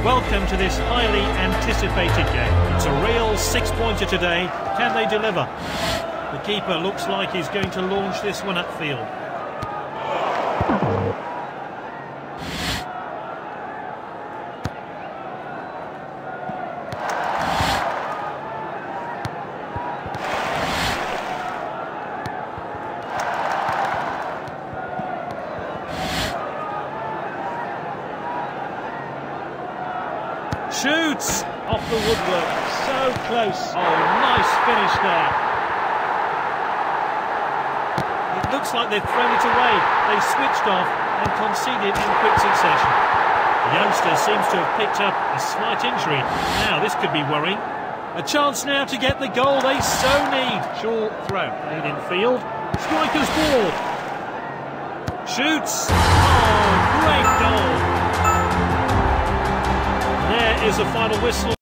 Welcome to this highly anticipated game. It's a real six-pointer today. Can they deliver? The keeper looks like he's going to launch this one upfield. Shoots off the woodwork, so close. Oh, nice finish there. It looks like they've thrown it away. They switched off and conceded in quick succession. The youngster seems to have picked up a slight injury. Now this could be worrying. A chance now to get the goal they so need. Short throw, played in field. Striker's ball. Shoots. Oh, great goal. There is a final whistle.